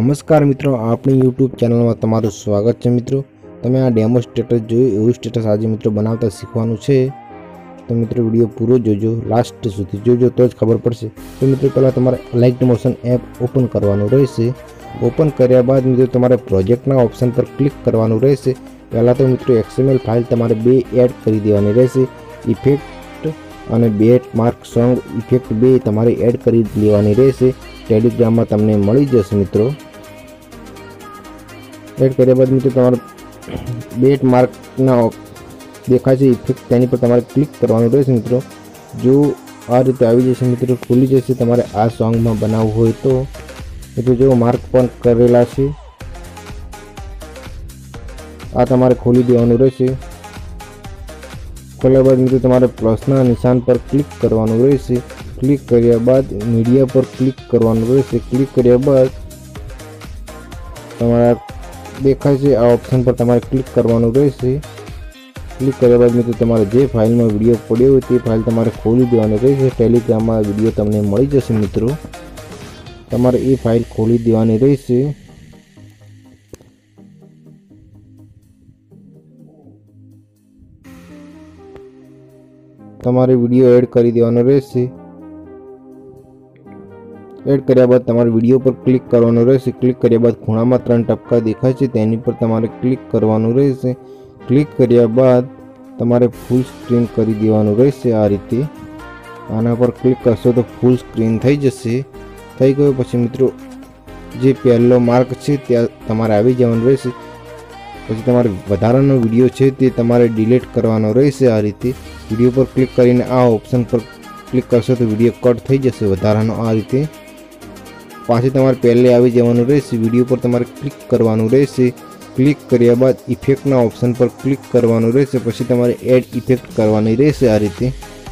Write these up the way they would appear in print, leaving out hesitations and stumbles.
नमस्कार मित्रों, आपनी यूट्यूब चैनल में तमारुं स्वागत है। मित्रों, तमे आ डेमो स्टेटस जोयुं एवुं स्टेटस आज मित्रों बनावता शीखवानुं छे। तो मित्रों वीडियो पूरो जोजो, लास्ट सुधी जोजो तो ज खबर पड़शे। तो मित्रों पहला तमारे लाइट मोशन एप ओपन करवानुं रहेशे। ओपन कर्या बाद मित्रों तमारे प्रोजेक्टना ऑप्शन पर क्लिक करवानुं रहेशे। पहला तो मित्रों एक्सएमएल फाइल तमारे बे एड करी देवानी रहेशे। इफेक्ट अने बेट मार्क सॉन्ग इफेक्ट बे तमारे एड करी लेवानी रहेशे। टेलिग्राम में तमने मळी जशे। मित्रों एड कर्या बाद मित्रों तमारे बेट मार्क ना देखाय छे इफेक्ट तेनी पर तमारे क्लिक करवानुं रहेशे। मित्रों जो आ रीते आवी जशे, मित्रों खुली जशे। तमारे आ सॉन्ग में बनाववुं होय तो मित्रों जो मार्क पण करेला छे आ तमारे खोली देवानुं रहेशे। खोल्या बाद मित्रों तमारे प्लसना निशान पर क्लिक करवानुं रहेशे। क्लिक कर्या बाद मीडिया पर क्लिक करवानुं रहेशे। क्लिक कर्या बाद तमारा देखाय छे आ ऑप्शन पर तमारे क्लिक करवानुं रहेशे। क्लिक कर्या बाद मित्रों तमारे जे फाइल में विडियो पड्यो होय ते फाइल तमारे खोली देवानी रहेशे। टेलिग्राम में विडियो तमने मळी जशे। मित्रों तमारे ए फाइल खोली देवानी रहेशे। तमारे विडियो एड करी देवानो रहेशे। एड कर्या बाद तमारे विडियो पर क्लिक करवानुं रहेशे। क्लिक कर्या बाद खूणा में 3 टपका देखाय छे तेनी पर तमारे क्लिक करवानुं रहेशे। क्लिक कर्या बाद तमारे फूल स्क्रीन करी देवानुं रहेशे। आ रीते आना पर क्लिक करशो तो फूल स्क्रीन थई जशे। थई गयो पछी मित्रों जे पहेलो मार्क छे त्या तमारे आवी जवानुं रहेशे। पछी तमारे वधारानो विडियो छे ते तमारे डिलीट करवानो रहेशे। आ रीते विडियो पर क्लिक करीने आ ऑप्शन पर क्लिक करशो तो विडियो कट थई जशे वधारानो। आ रीते पाछी तमारे पहले आवी जवानुं रहेशे। विडियो पर तमारे क्लिक करवानुं रहेशे। क्लिक कर्या बाद इफेक्टना ऑप्शन पर क्लिक करवानुं रहेशे। पछी तमारे एड इफेक्ट करवानी रहेशे। आ रीते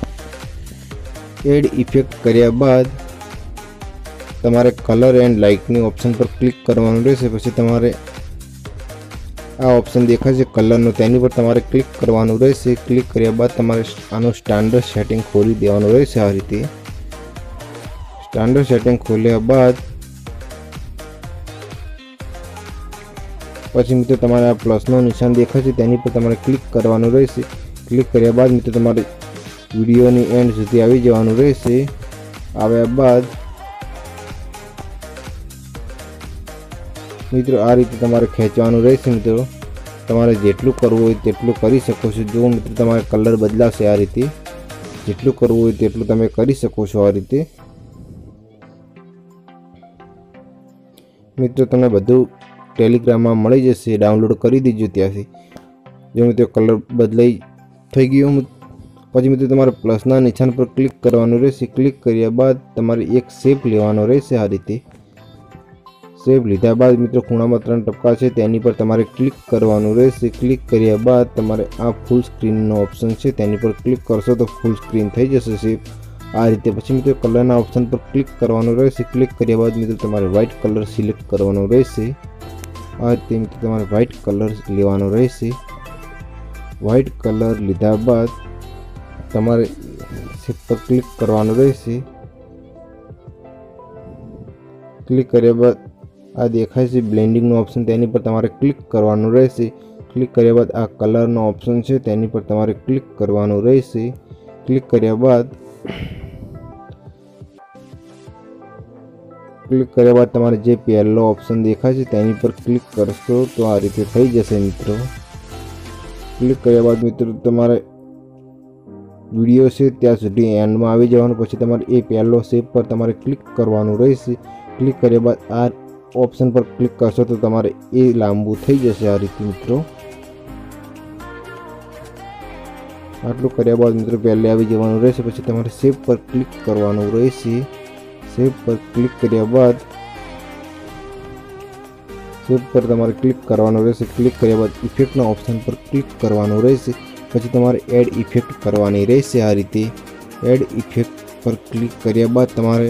एड इफेक्ट कर्या बाद तमारे कलर एंड लाइटनिंग ऑप्शन पर क्लिक करवानुं रहेशे। पछी तमारे आ ऑप्शन देखाय छे कलरनो तेनी पर तमारे क्लिक करवानुं रहेशे। क्लिक कर्या बाद तमारे आनो स्टैंडर्ड सेटिंग खोली देवानुं रहेशे। आ रीते स्टैंडर्ड सेटिंग खोल्या बाद पछी मित्रों तमारे आ प्लसनो निशान देखाय छे तेनी पर तमारे क्लिक करवानुं रहेशे। क्लिक कर्या बाद मित्रों तमारे विडियोनी एंड सुधी आवी जवानुं रहेशे। आव्या बाद मित्रों आ रीते तमारे खेंचवानुं रहेशे। मित्रों तमारे जेटलुं करवुं होय तेटलुं करी शको छो। जो मित्रों तमारे कलर बदलाशे। आ रीते जेटलुं करवुं होय तेटलुं तमे करी शको छो। आ रीते मित्रों तमने बधुं टेलिग्राम में मळी जशे। डाउनलॉड करी दीजो त्यांथी। जो मित्रों कलर बदलाई थई गयो। पछी मित्रों तमारे प्लसना निशान पर क्लिक करवानुं रहेशे। क्लिक कर्या बाद तमारे एक शेप लेवानो रहेशे। आ रीते शेप लीधा बाद मित्रों खूणा में 3 टपका छे तेनी पर तमारे क्लिक करवानुं रहेशे। क्लिक कर्या बाद तमारे आ फूल स्क्रीन नो ऑप्शन छे तेनी पर क्लिक करशो तो फूल स्क्रीन थई जशे शेप। आ रीते पछी मित्रों कलरना ऑप्शन पर क्लिक करवानुं रहेशे। क्लिक कर्या बाद मित्रों तमारे व्हाइट कलर सिलेक्ट करवानो रहेशे। आ रीते मित्रों तमारे व्हाइट कलर लेवानो रहेशे। व्हाइट कलर लीधा बाद तमारे शेप पर क्लिक करवानो रहेशे। क्लिक कर्या बाद आ देखाय छे ब्लेंडिंग नो ऑप्शन तेनी पर तमारे क्लिक करवानुं रहेशे। क्लिक कर्या बाद आ कलर नो ऑप्शन छे तेनी पर तमारे क्लिक करवानुं रहेशे। क्लिक कर्या बाद तमारे जे पहेलो ऑप्शन देखाय छे तेनी पर क्लिक करशो तो आ रीते थई जशे। मित्रों क्लिक कर्या बाद मित्रों तमारे विडियो छे त्यां सुधी एंड में आवी जवानुं। पछी तमारे ए पहेलो शेप पर तमारे क्लिक करवानुं रहेशे। क्लिक कर्या बाद आ ऑप्शन पर क्लिक करशो तो तमारे ए लांबू थई जशे। आ रीते मित्रों आटलुं कर्या बाद मित्रों पहले आवी जवानुं रहेशे। पछी तमारे शेप पर क्लिक करवानुं रहेशे। शेप पर क्लिक कर्या बाद शेप पर तमारे क्लिक करवानुं रहेशे। क्लिक कर्या बाद इफेक्टना ऑप्शन पर क्लिक करवानुं रहेशे। पछी तमारे एड इफेक्ट करवानी रहेशे। आ रीते एड इफेक्ट पर क्लिक कर्या बाद तमारे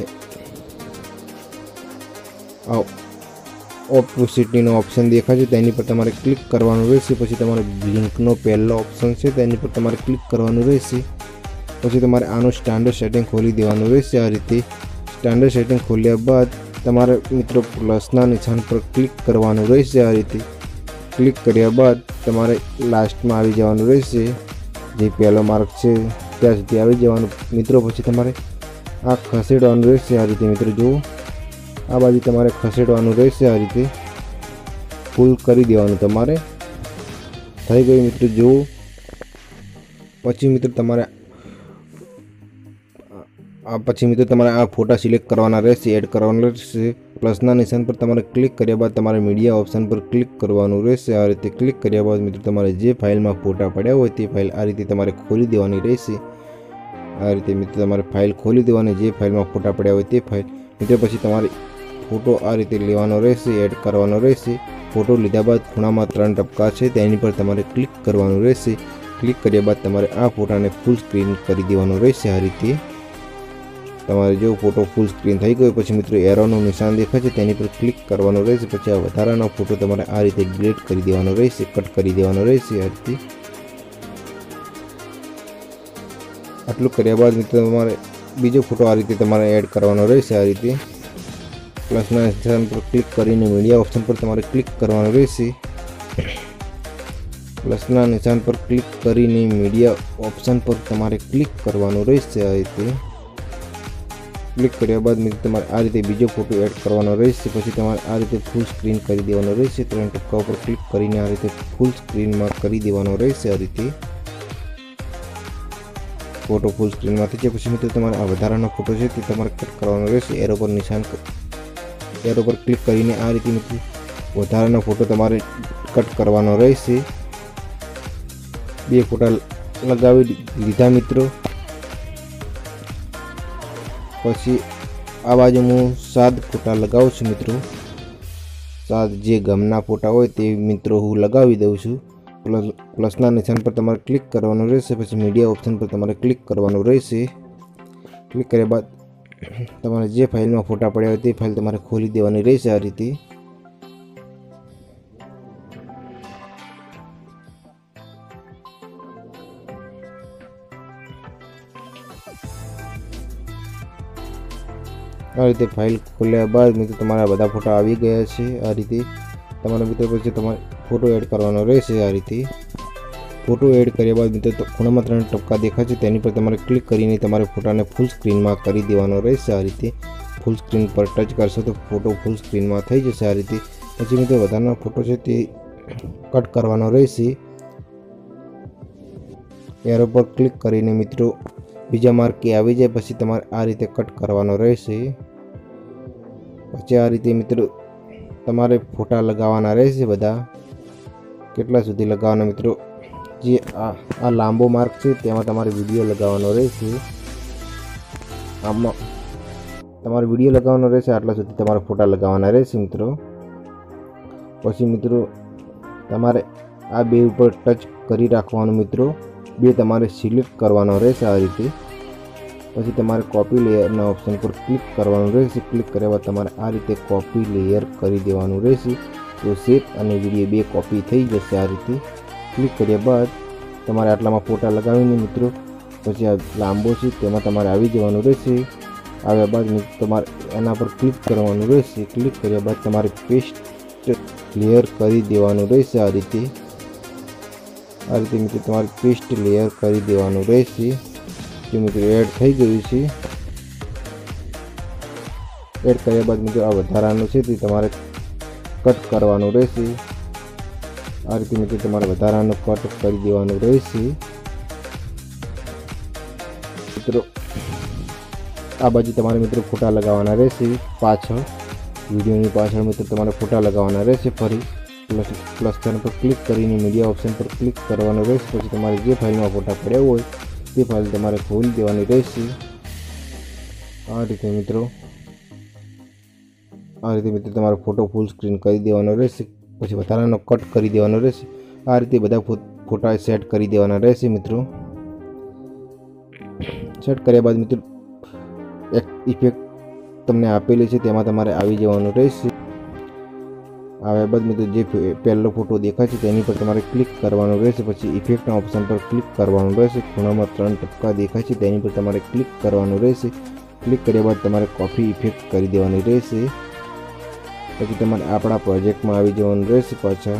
ऑपोसिटीनो ऑप्शन देखाय छे तेनी पर तमारे क्लिक करवानुं रहेशे। पछी तमारे ब्लिंकनो पहेलो ऑप्शन छे तेनी पर तमारे क्लिक करवानुं रहेशे। पछी तमारे आनो स्टैंडर्ड सेटिंग खोली देवानुं रहेशे। आ रीते स्टैंडर्ड सेटिंग खोल्या बाद તમારે મિત્રો પ્લસના નિશાન પર ક્લિક કરવાનું રહેશે। આ રીતે ક્લિક કર્યા બાદ તમારે લાસ્ટમાં આવી જવાનું રહેશે, જે પહેલો માર્ક છે ત્યાં સુધી આવી જવાનું મિત્રો। પછી તમારે આ ખસેડવાનું રહેશે। આ રીતે મિત્રો જુઓ, આ બાજુ તમારે ખસેડવાનું રહેશે। આ રીતે ફૂલ કરી દેવાનું તમારે। થઈ ગયું મિત્રો જુઓ। પછી મિત્રો તમારે આ ફોટા સિલેક્ટ કરવાના રહેશે, એડ કરવાના રહેશે। પ્લસના નિશાન પર તમારે ક્લિક કર્યા બાદ તમારે મીડિયા ઓપ્શન પર ક્લિક કરવાનું રહેશે। આ રીતે ક્લિક કર્યા બાદ મિત્રો તમારે જે ફાઇલમાં ફોટા પડ્યા હોય તે ફાઇલ આ રીતે તમારે ખોલી દેવાની રહેશે। આ રીતે મિત્રો તમારે ફાઇલ ખોલી દેવાની, જે ફાઇલમાં ફોટા પડ્યા હોય તે ફાઇલ મિત્રો। પછી તમારે ફોટો આ રીતે લેવાનો રહેશે, એડ કરવાનો રહેશે। ફોટો લીધા બાદ ખૂણામાં 3 ટપકા છે તેની પર તમારે ક્લિક કરવાનું રહેશે। ક્લિક કર્યા બાદ તમારે આ ફોટાને ફૂલ સ્ક્રીન કરી દેવાનો રહેશે। આ રીતે તમારે જો ફોટો ફૂલ સ્ક્રીન થઈ ગયો પછી મિત્રો એરોનું નિશાન દેખાય છે તેની પર ક્લિક કરવાનું રહેશે। પછી આ વધારાનો ફોટો તમારે આ રીતે ડિલીટ કરી દેવાનો રહેશે, કટ કરી દેવાનો રહેશે। આ રીતે આટલું કર્યા બાદ મિત્રો તમારે બીજો ફોટો આ રીતે તમારે એડ કરવાનો રહેશે। આ રીતે પ્લસના નિશાન પર ક્લિક કરીને મીડિયા ઓપ્શન પર તમારે ક્લિક કરવાનું રહેશે। પ્લસના નિશાન પર ક્લિક કરીને મીડિયા ઓપ્શન પર તમારે ક્લિક કરવાનું રહેશે। આ રીતે ક્લિક કર્યા બાદ મિત્રો તમારે આ રીતે બીજો ફોટો એડ કરવાનો રહેશે। પછી તમારે આ રીતે ફૂલ સ્ક્રીન કરી દેવાનો રહેશે। 3 ટપકા ઉપર ક્લિક કરીને આ રીતે ફૂલ સ્ક્રીનમાં કરી દેવાનો રહેશે। આ રીતે ફોટો ફૂલ સ્ક્રીનમાં થઈ જાય પછી મિત્રો તમારે આ વધારાનો ફોટો છે તે તમારે કટ કરવાનો રહેશે। એરો પર ક્લિક કરીને આ રીતે મિત્રો વધારાનો ફોટો તમારે કટ કરવાનો રહેશે। 2 ફોટા લગાવી લીધા મિત્રો। પછી આ બાજુ હું 7 ફોટા લગાવું છું મિત્રો। 7 જે ગમના ફોટા હોય તે મિત્રો હું લગાવી દઉં છું। પ્લસના નિશાન પર તમારે ક્લિક કરવાનું રહેશે। પછી મીડિયા ઓપ્શન પર તમારે ક્લિક કરવાનું રહેશે। ક્લિક કર્યા બાદ તમારે જે ફાઇલમાં ફોટા પડ્યા હોય તે ફાઇલ તમારે ખોલી દેવાની રહેશે। આ રીતે ફાઇલ ખોલ્યા બાદ મિત્રો તમારા બધા ફોટા આવી ગયા છે। આ રીતે તમારા મિત્રો પછી તમારે ફોટો એડ કરવાનો રહેશે। આ રીતે ફોટો એડ કર્યા બાદ મિત્રો ખૂણામાં 3 ટપકા દેખાય છે તેની પર તમારે ક્લિક કરીને તમારે ફોટાને ફૂલ સ્ક્રીનમાં કરી દેવાનો રહેશે। આ રીતે ફૂલ સ્ક્રીન પર ટચ કરશો તો ફોટો ફૂલ સ્ક્રીનમાં થઈ જશે। આ રીતે પછી મિત્રો વધારાનો ફોટો છે તે કટ કરવાનો રહેશે। એરો પર ક્લિક કરીને મિત્રો બીજા માર્કે આવી જાય પછી તમારે આ રીતે કટ કરવાનો રહેશે। પછી આ રીતે મિત્રો તમારે ફોટા લગાવવાના રહેશે। બધા કેટલા સુધી લગાવવાના મિત્રો, જે આ લાંબો માર્ક છે તેમાં તમારે વિડીયો લગાવવાનો રહેશે। આમાં તમારે વિડીયો લગાવવાનો રહેશે, આટલા સુધી તમારે ફોટા લગાવવાના રહેશે મિત્રો। પછી મિત્રો તમારે આ 2 ઉપર ટચ કરી રાખવાનું મિત્રો, 2 તમારે સિલેક્ટ કરવાનો રહેશે। આ રીતે પછી તમારે કોપી લેયરના ઓપ્શન પર ક્લિક કરવાનું રહેશે। ક્લિક કર્યા બાદ તમારે આ રીતે કોપી લેયર કરી દેવાનું રહેશે। તો શેપ અને વિડીયો 2 કોપી થઈ જશે। આ રીતે ક્લિક કર્યા બાદ તમારે આટલામાં ફોટા લગાવીને મિત્રો પછી આ લાંબો છે તેમાં તમારે આવી જવાનું રહેશે। આવ્યા બાદ મિત્રો તમારે એના પર ક્લિક કરવાનું રહેશે। ક્લિક કર્યા બાદ તમારે પેસ્ટ લેયર કરી દેવાનું રહેશે। આ રીતે મિત્રો તમારે પેસ્ટ લેયર કરી દેવાનું રહેશે। જે મિત્રો એડ થઈ ગયું છે। એડ કર્યા બાદ મિત્રો આ વધારાનું છે તે તમારે કટ કરવાનું રહેશે। આ રીતે મિત્રો તમારે વધારાનું કટ કરી દેવાનું રહેશે। મિત્રો આ બાજુ તમારે મિત્રો ફોટા લગાવવાના રહેશે। પાછળ વિડીયોની પાછળ મિત્રો તમારે ફોટા લગાવવાના રહેશે। ફરી પ્લસ પર ક્લિક કરીને મીડિયા ઓપ્શન પર ક્લિક કરવાનું રહેશે। પછી તમારે જે ફાઇલમાં ફોટા પડ્યા હોય તે ફાઇલ તમારે ખોલી દેવાની રહેશે। આ રીતે મિત્રો તમારે ફોટો ફૂલ સ્ક્રીન કરી દેવાનો રહેશે। પછી વધારાનો કટ કરી દેવાનો રહેશે। આ રીતે બધા ફોટા સેટ કરી દેવાના રહેશે મિત્રો। સેટ કર્યા બાદ મિત્રો એક ઇફેક્ટ તમને આપેલી છે તેમાં તમારે આવી જવાનું રહેશે। આવ્યા બાદ મિત્રો જે પહેલો ફોટો દેખાય છે તેની પર તમારે ક્લિક કરવાનું રહેશે। પછી ઇફેક્ટના ઓપ્શન પર ક્લિક કરવાનું રહેશે। ખૂણામાં 3 ટપકા દેખાય છે તેની પર તમારે ક્લિક કરવાનું રહેશે। ક્લિક કર્યા બાદ તમારે કોપી ઇફેક્ટ કરી દેવાની રહેશે। પછી તમારે આપણા પ્રોજેક્ટમાં આવી જવાનું રહેશે। પાછા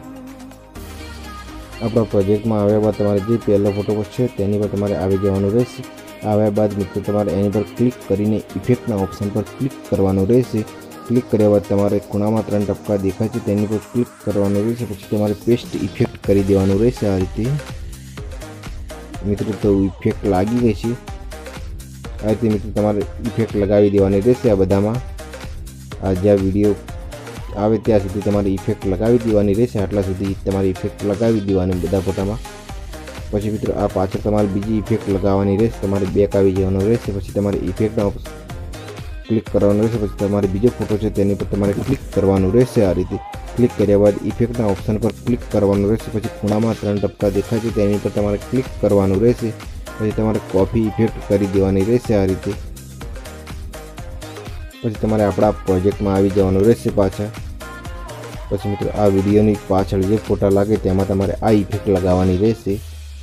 આપણા પ્રોજેક્ટમાં આવ્યા બાદ તમારે જે પહેલો ફોટો છે તેની પર તમારે આવી જવાનું રહેશે। આવ્યા બાદ મિત્રો તમારે એની પર ક્લિક કરીને ઇફેક્ટના ઓપ્શન પર ક્લિક કરવાનું રહેશે। ક્લિક કર્યા બાદ તમારે ખૂણામાં 3 ટપકા દેખાય છે તેની પર ક્લિક કરવાનું રહેશે। પછી તમારે પેસ્ટ ઇફેક્ટ કરી દેવાનું રહેશે આ રીતે મિત્રો। તો ઇફેક્ટ લાગી ગઈ છે આ રીતે મિત્રો તમારે ઇફેક્ટ લગાવી દેવાની રહેશે આ બધામાં। આ જ્યાં વિડીયો આવે ત્યાં સુધી તમારે ઇફેક્ટ લગાવી દેવાની રહેશે। આટલા સુધી તમારે ઇફેક્ટ લગાવી દેવાની બધા ફોટામાં। પછી મિત્રો આ પાછળ તમારે બીજી ઇફેક્ટ લગાવવાની રહેશે। તમારે બેક આવી જવાનું રહેશે। પછી તમારે ઇફેક્ટના ક્લિક કરવાનું રહેશે। પછી તમારે બીજો ફોટો છે તેની પર તમારે ક્લિક કરવાનું રહેશે આ રીતે। ક્લિક કર્યા બાદ ઇફેક્ટના ઓપ્શન પર ક્લિક કરવાનું રહેશે। પછી ખૂણામાં 3 ટપકા દેખાય છે તેની પર તમારે ક્લિક કરવાનું રહેશે। પછી તમારે કોપી ઇફેક્ટ કરી દેવાની રહેશે આ રીતે। પછી તમારે આપણા પ્રોજેક્ટમાં આવી જવાનું રહેશે પાછા। પછી મિત્રો આ વિડીયોની પાછળ જે ફોટા લાગે તેમાં તમારે આ ઇફેક્ટ લગાવવાની રહેશે।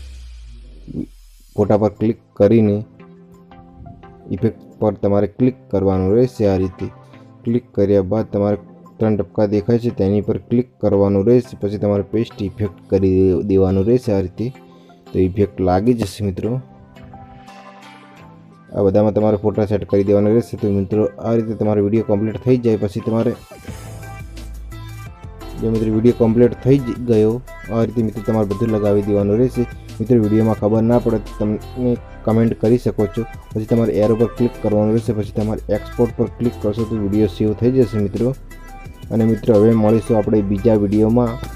ફોટા પર ક્લિક કરીને ઇફેક્ટ પર તમારે ક્લિક કરવાનું રહેશે આ રીતે। ક્લિક કર્યા બાદ તમારે 3 ટપકા દેખાય છે તેની પર ક્લિક કરવાનું રહેશે। પછી તમારે પેસ્ટ ઇફેક્ટ કરી દેવાનું રહેશે આ રીતે। તો ઇફેક્ટ લાગી જશે મિત્રો। આ બધામાં તમારે ફોટા સેટ કરી દેવાના રહેશે। તો મિત્રો આ રીતે તમારો વિડીયો કમ્પ્લીટ થઈ જાય પછી તમારે જો મિત્રો વિડીયો કમ્પ્લીટ થઈ ગયો આ રીતે મિત્રો તમારે બધું લગાવી દેવાનું રહેશે। મિત્રો વિડીયોમાં ખબર ના પડે તો તમે કમેન્ટ કરી શકો છો। પછી તમારે એરો પર ક્લિક કરવાનું રહેશે। પછી તમારે એક્સપોર્ટ પર ક્લિક કરશો તો વિડીયો સેવ થઈ જશે મિત્રો। અને મિત્રો હવે મળીશું આપણે બીજા વિડીયોમાં।